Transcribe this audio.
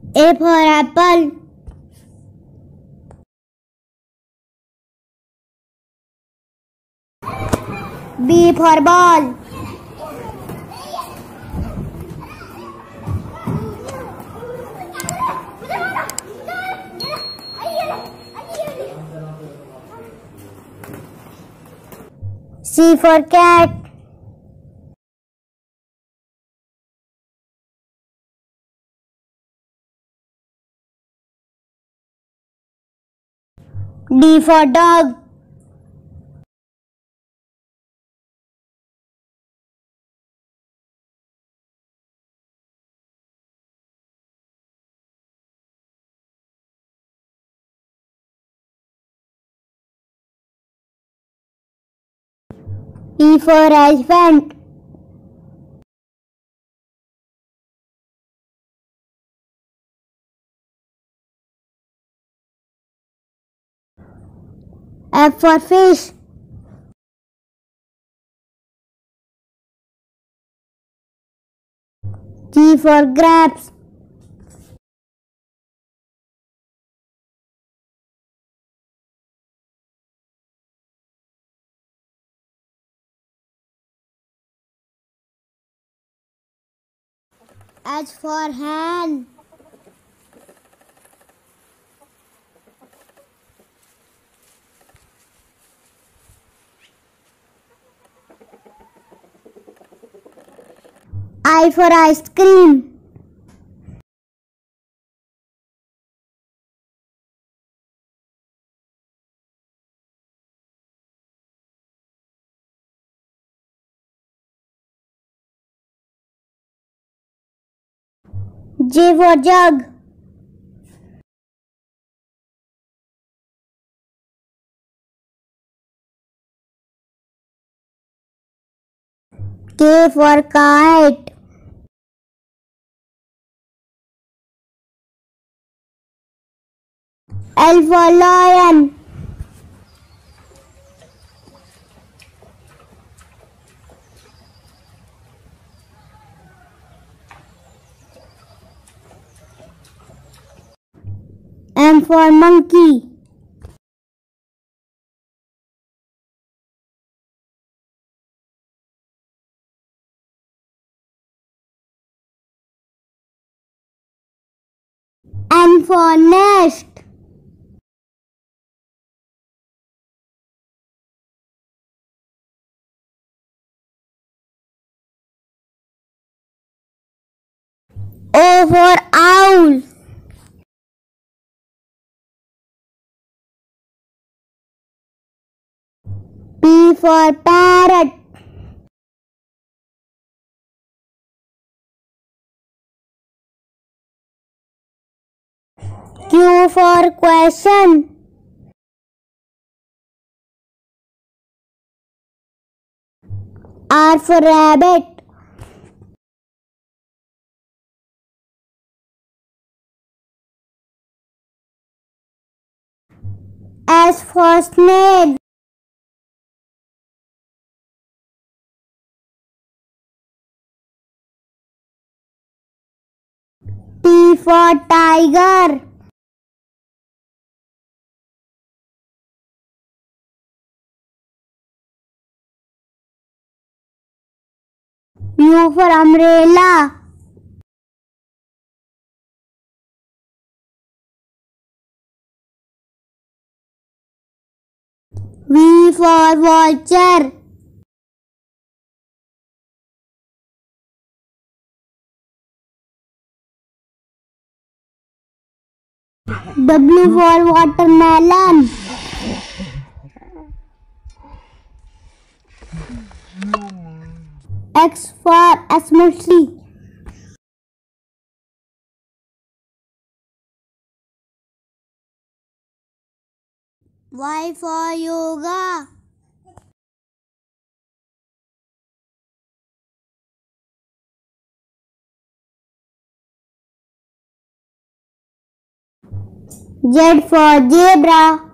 A for apple. B for ball. C for cat. D for dog. E for elephant. F for fish. G for grapes. H for hen. I for ice cream. J for jug. K for kite. L for lion. M for monkey. N for nest. O for owl. P for parrot. Q for question. R for rabbit. S for snake. T for tiger. U for umbrella. V for vulture. W for watermelon. X for Xmas tree. Y for yoga. Z for zebra.